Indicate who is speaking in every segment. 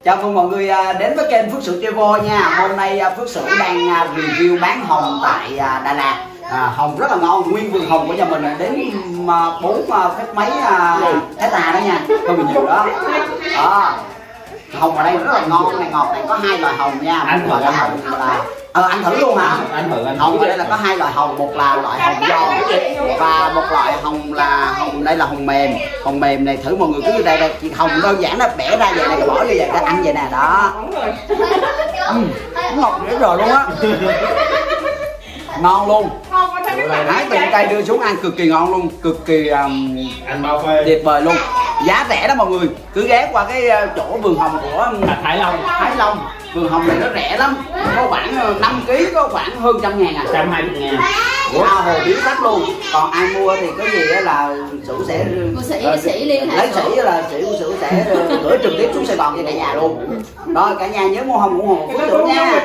Speaker 1: Chào mừng mọi người đến với kênh Phước Sửu Travel nha. Hôm nay Phước Sửu đang review bán hồng tại Đà Lạt. Hồng rất là ngon, nguyên vườn hồng của nhà mình đến 4 phép mấy hectare đó nha, không bị nhiều đó. Hồng ở đây rất là ngon, này ngọt này, có 2 loại hồng nha. Anh loại hồng là anh thử luôn hả? Anh thử. Hồng ở đây là có 2 loại hồng, một là loại hồng giòn và một loại hồng là đây là hồng mềm. Hồng mềm này thử mọi người cứ đây hồng đơn giản nó bẻ ra vậy này, bỏ vô vậy đó, ăn vậy nè đó. Ngọt dễ rồi luôn á. Ngon luôn. Hái từ cây đưa xuống ăn cực kỳ ngon luôn, cực kỳ tuyệt vời luôn. Giá rẻ đó mọi người, cứ ghé qua cái chỗ vườn hồng của Thái Long. Vườn hồng này nó rẻ lắm, có khoảng 5 kg có khoảng hơn 100.000 à, 120.000. Hồ biến khách luôn. Còn ai mua thì cái gì là Sửu sẽ liên hệ lấy Sỉ là Sửu sẽ gửi trực tiếp xuống Sài Gòn cho cả nhà luôn. Rồi cả nhà nhớ mua hồng ủng hộ Phước Sửu nha.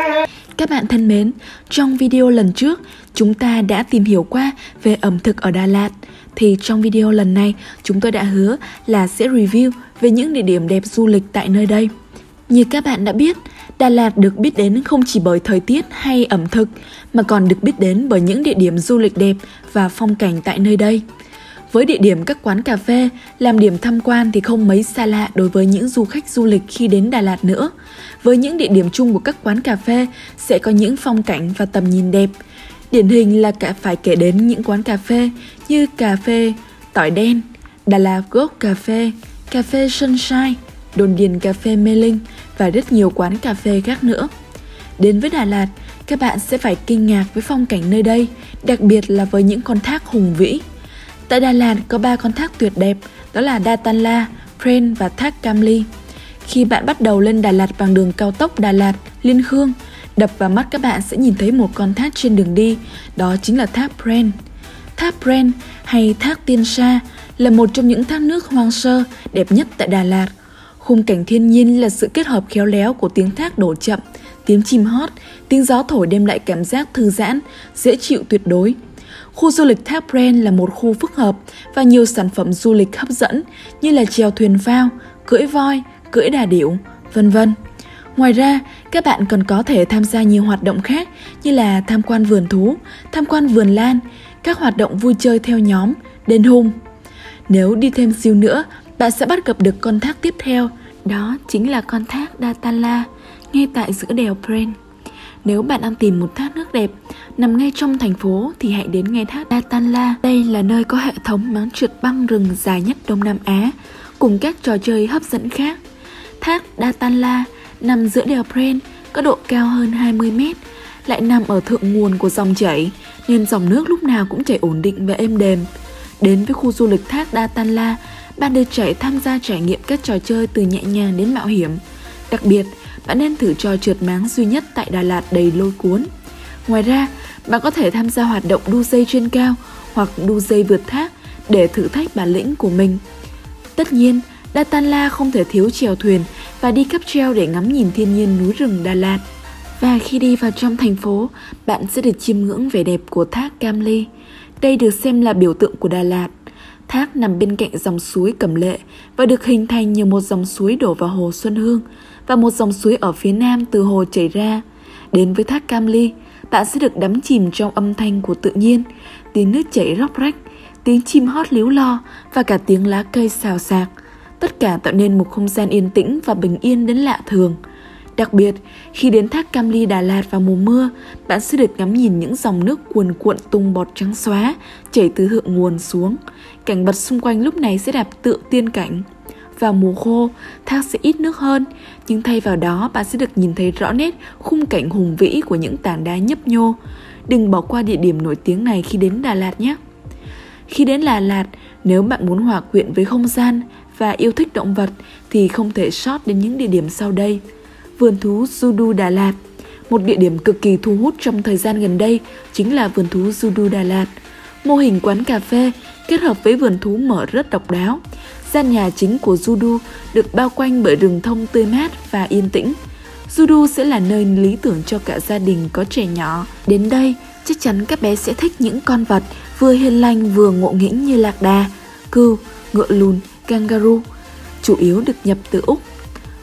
Speaker 2: Các bạn thân mến, trong video lần trước chúng ta đã tìm hiểu qua về ẩm thực ở Đà Lạt. Thì trong video lần này chúng tôi đã hứa là sẽ review về những địa điểm đẹp du lịch tại nơi đây. Như các bạn đã biết, Đà Lạt được biết đến không chỉ bởi thời tiết hay ẩm thực mà còn được biết đến bởi những địa điểm du lịch đẹp và phong cảnh tại nơi đây. Với địa điểm các quán cà phê làm điểm tham quan thì không mấy xa lạ đối với những du khách du lịch khi đến Đà Lạt nữa. Với những địa điểm chung của các quán cà phê sẽ có những phong cảnh và tầm nhìn đẹp. Điển hình là phải kể đến những quán cà phê như cà phê Tỏi Đen, Đà Lạt Gold Cà phê, cà phê Sunshine, Đồn Điền Cà phê Mê Linh và rất nhiều quán cà phê khác nữa. Đến với Đà Lạt, các bạn sẽ phải kinh ngạc với phong cảnh nơi đây, đặc biệt là với những con thác hùng vĩ. Tại Đà Lạt có 3 con thác tuyệt đẹp, đó là Đa Tan La, Pren và thác Cam Ly. Khi bạn bắt đầu lên Đà Lạt bằng đường cao tốc Đà Lạt - Liên Khương, đập vào mắt các bạn sẽ nhìn thấy một con thác trên đường đi, đó chính là thác Pren. Thác Pren hay thác Tiên Sa là một trong những thác nước hoang sơ đẹp nhất tại Đà Lạt. Khung cảnh thiên nhiên là sự kết hợp khéo léo của tiếng thác đổ chậm, tiếng chim hót, tiếng gió thổi đem lại cảm giác thư giãn, dễ chịu tuyệt đối. Khu du lịch thác Pren là một khu phức hợp và nhiều sản phẩm du lịch hấp dẫn như là chèo thuyền phao, cưỡi voi, cưỡi đà điểu, vân vân. Ngoài ra, các bạn còn có thể tham gia nhiều hoạt động khác như là tham quan vườn thú, tham quan vườn lan, các hoạt động vui chơi theo nhóm, đền hùng. Nếu đi thêm xíu nữa, bạn sẽ bắt gặp được con thác tiếp theo, đó chính là con thác Đa Tan La, ngay tại giữa đèo Pren. Nếu bạn đang tìm một thác nước đẹp nằm ngay trong thành phố thì hãy đến ngay thác Đa Tan La. Đây là nơi có hệ thống máng trượt băng rừng dài nhất Đông Nam Á, cùng các trò chơi hấp dẫn khác. Thác Đa Tan La nằm giữa đèo Pren, có độ cao hơn 20 mét, lại nằm ở thượng nguồn của dòng chảy, nên dòng nước lúc nào cũng chảy ổn định và êm đềm. Đến với khu du lịch thác Đa Tan La, bạn được tham gia trải nghiệm các trò chơi từ nhẹ nhàng đến mạo hiểm. Đặc biệt, bạn nên thử trò trượt máng duy nhất tại Đà Lạt đầy lôi cuốn. Ngoài ra, bạn có thể tham gia hoạt động đu dây trên cao hoặc đu dây vượt thác để thử thách bản lĩnh của mình. Tất nhiên, Đa Tan La không thể thiếu chèo thuyền và đi cáp treo để ngắm nhìn thiên nhiên núi rừng Đà Lạt. Và khi đi vào trong thành phố, bạn sẽ được chiêm ngưỡng vẻ đẹp của thác Cam Ly. Đây được xem là biểu tượng của Đà Lạt. Thác nằm bên cạnh dòng suối Cẩm Lệ và được hình thành nhờ một dòng suối đổ vào hồ Xuân Hương và một dòng suối ở phía nam từ hồ chảy ra. Đến với thác Cam Ly, bạn sẽ được đắm chìm trong âm thanh của tự nhiên, tiếng nước chảy róc rách, tiếng chim hót líu lo và cả tiếng lá cây xào xạc. Tất cả tạo nên một không gian yên tĩnh và bình yên đến lạ thường. Đặc biệt, khi đến thác Cam Ly Đà Lạt vào mùa mưa, bạn sẽ được ngắm nhìn những dòng nước cuồn cuộn tung bọt trắng xóa chảy từ thượng nguồn xuống. Cảnh vật xung quanh lúc này sẽ đẹp tựa tiên cảnh. Vào mùa khô, thác sẽ ít nước hơn, nhưng thay vào đó bạn sẽ được nhìn thấy rõ nét khung cảnh hùng vĩ của những tảng đá nhấp nhô. Đừng bỏ qua địa điểm nổi tiếng này khi đến Đà Lạt nhé. Khi đến Đà Lạt, nếu bạn muốn hòa quyện với không gian và yêu thích động vật thì không thể sót đến những địa điểm sau đây. Vườn thú Judo Đà Lạt. Một địa điểm cực kỳ thu hút trong thời gian gần đây chính là vườn thú Judo Đà Lạt. Mô hình quán cà phê kết hợp với vườn thú mở rất độc đáo. Gian nhà chính của Judo được bao quanh bởi rừng thông tươi mát và yên tĩnh. Judo sẽ là nơi lý tưởng cho cả gia đình có trẻ nhỏ. Đến đây, chắc chắn các bé sẽ thích những con vật vừa hiền lành vừa ngộ nghĩnh như lạc đà, cừu, ngựa lùn, kangaroo, chủ yếu được nhập từ Úc.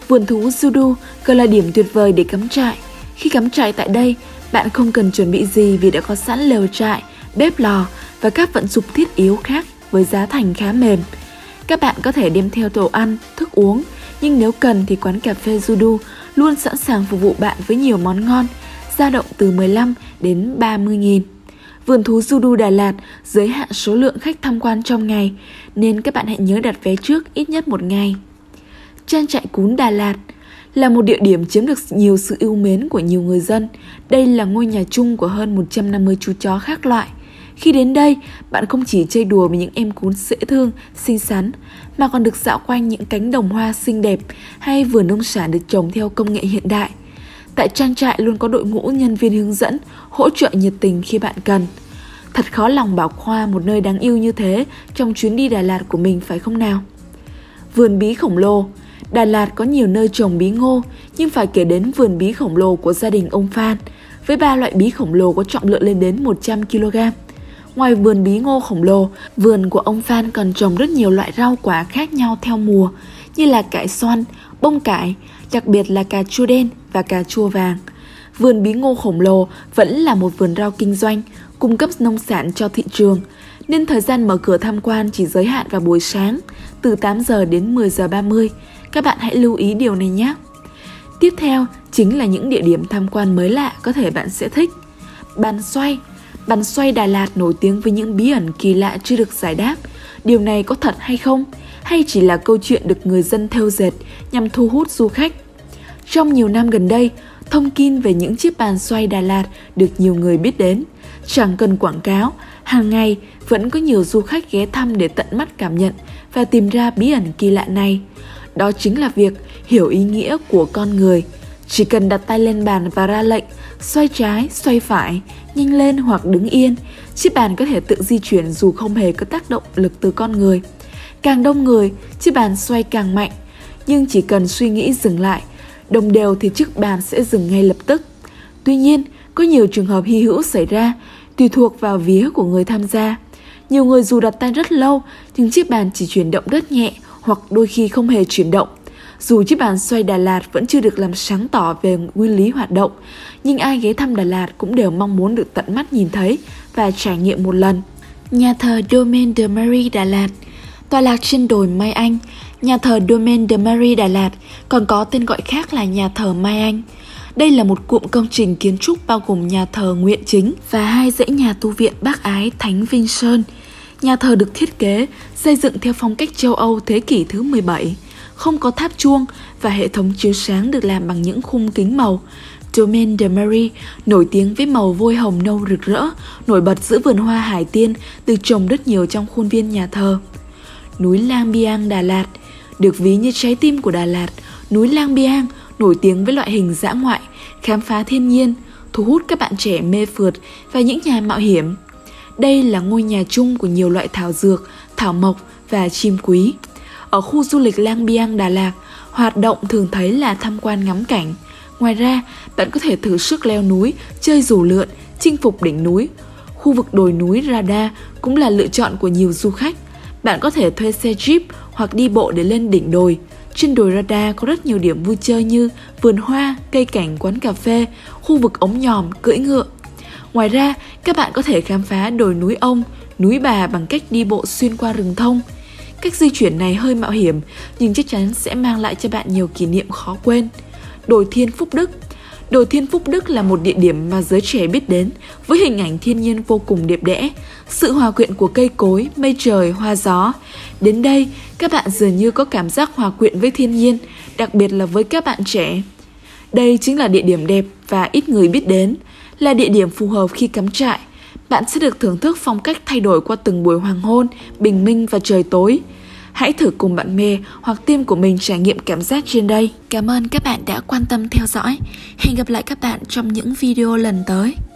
Speaker 2: Vườn thú Judu còn là điểm tuyệt vời để cắm trại. Khi cắm trại tại đây, bạn không cần chuẩn bị gì vì đã có sẵn lều trại, bếp lò và các vận dụng thiết yếu khác với giá thành khá mềm. Các bạn có thể đem theo đồ ăn, thức uống, nhưng nếu cần thì quán cà phê Judu luôn sẵn sàng phục vụ bạn với nhiều món ngon, dao động từ 15 đến 30.000. Vườn thú Judu Đà Lạt giới hạn số lượng khách tham quan trong ngày, nên các bạn hãy nhớ đặt vé trước ít nhất một ngày. Trang trại cún Đà Lạt là một địa điểm chiếm được nhiều sự yêu mến của nhiều người dân. Đây là ngôi nhà chung của hơn 150 chú chó khác loại. Khi đến đây, bạn không chỉ chơi đùa với những em cún dễ thương, xinh xắn, mà còn được dạo quanh những cánh đồng hoa xinh đẹp hay vườn nông sản được trồng theo công nghệ hiện đại. Tại trang trại luôn có đội ngũ nhân viên hướng dẫn, hỗ trợ nhiệt tình khi bạn cần. Thật khó lòng bỏ qua một nơi đáng yêu như thế trong chuyến đi Đà Lạt của mình, phải không nào? Vườn bí khổng lồ. Đà Lạt có nhiều nơi trồng bí ngô, nhưng phải kể đến vườn bí khổng lồ của gia đình ông Phan, với 3 loại bí khổng lồ có trọng lượng lên đến 100 kg. Ngoài vườn bí ngô khổng lồ, vườn của ông Phan còn trồng rất nhiều loại rau quả khác nhau theo mùa, như là cải xoăn, bông cải, đặc biệt là cà chua đen và cà chua vàng. Vườn bí ngô khổng lồ vẫn là một vườn rau kinh doanh, cung cấp nông sản cho thị trường, nên thời gian mở cửa tham quan chỉ giới hạn vào buổi sáng, từ 8 giờ đến 10 giờ 30. Các bạn hãy lưu ý điều này nhé. Tiếp theo chính là những địa điểm tham quan mới lạ có thể bạn sẽ thích. Bàn xoay. Bàn xoay Đà Lạt nổi tiếng với những bí ẩn kỳ lạ chưa được giải đáp. Điều này có thật hay không? Hay chỉ là câu chuyện được người dân thêu dệt nhằm thu hút du khách? Trong nhiều năm gần đây, thông tin về những chiếc bàn xoay Đà Lạt được nhiều người biết đến. Chẳng cần quảng cáo, hàng ngày vẫn có nhiều du khách ghé thăm để tận mắt cảm nhận và tìm ra bí ẩn kỳ lạ này. Đó chính là việc hiểu ý nghĩa của con người. Chỉ cần đặt tay lên bàn và ra lệnh, xoay trái, xoay phải, nhanh lên hoặc đứng yên, chiếc bàn có thể tự di chuyển dù không hề có tác động lực từ con người. Càng đông người, chiếc bàn xoay càng mạnh, nhưng chỉ cần suy nghĩ dừng lại, đồng đều thì chiếc bàn sẽ dừng ngay lập tức. Tuy nhiên, có nhiều trường hợp hy hữu xảy ra, tùy thuộc vào vía của người tham gia. Nhiều người dù đặt tay rất lâu, nhưng chiếc bàn chỉ chuyển động rất nhẹ hoặc đôi khi không hề chuyển động. Dù chiếc bàn xoay Đà Lạt vẫn chưa được làm sáng tỏ về nguyên lý hoạt động, nhưng ai ghé thăm Đà Lạt cũng đều mong muốn được tận mắt nhìn thấy và trải nghiệm một lần. Nhà thờ Domaine de Marie Đà Lạt. Tọa lạc trên đồi Mai Anh, nhà thờ Domaine de Marie Đà Lạt còn có tên gọi khác là nhà thờ Mai Anh. Đây là một cụm công trình kiến trúc bao gồm nhà thờ Nguyện Chính và 2 dãy nhà tu viện Bác Ái Thánh Vinh Sơn. Nhà thờ được thiết kế, xây dựng theo phong cách châu Âu thế kỷ thứ 17, không có tháp chuông và hệ thống chiếu sáng được làm bằng những khung kính màu. Domaine de Marie nổi tiếng với màu vôi hồng nâu rực rỡ, nổi bật giữa vườn hoa hải tiên được trồng rất nhiều trong khuôn viên nhà thờ. Núi Lang Biang Đà Lạt. Được ví như trái tim của Đà Lạt, núi Lang Biang nổi tiếng với loại hình dã ngoại, khám phá thiên nhiên, thu hút các bạn trẻ mê phượt và những nhà mạo hiểm. Đây là ngôi nhà chung của nhiều loại thảo dược, thảo mộc và chim quý. Ở khu du lịch Lang Biang Đà Lạt, hoạt động thường thấy là tham quan ngắm cảnh. Ngoài ra, bạn có thể thử sức leo núi, chơi dù lượn, chinh phục đỉnh núi. Khu vực đồi núi Radha cũng là lựa chọn của nhiều du khách. Bạn có thể thuê xe jeep hoặc đi bộ để lên đỉnh đồi. Trên đồi Radha có rất nhiều điểm vui chơi như vườn hoa, cây cảnh, quán cà phê, khu vực ống nhòm, cưỡi ngựa. Ngoài ra, các bạn có thể khám phá đồi núi Ông, núi Bà bằng cách đi bộ xuyên qua rừng thông. Cách di chuyển này hơi mạo hiểm, nhưng chắc chắn sẽ mang lại cho bạn nhiều kỷ niệm khó quên. Đồi Thiên Phúc Đức. Đồi Thiên Phúc Đức là một địa điểm mà giới trẻ biết đến với hình ảnh thiên nhiên vô cùng đẹp đẽ, sự hòa quyện của cây cối, mây trời, hoa gió. Đến đây, các bạn dường như có cảm giác hòa quyện với thiên nhiên, đặc biệt là với các bạn trẻ. Đây chính là địa điểm đẹp và ít người biết đến, là địa điểm phù hợp khi cắm trại. Bạn sẽ được thưởng thức phong cách thay đổi qua từng buổi hoàng hôn, bình minh và trời tối. Hãy thử cùng bạn bè hoặc team của mình trải nghiệm cảm giác trên đây. Cảm ơn các bạn đã quan tâm theo dõi. Hẹn gặp lại các bạn trong những video lần tới.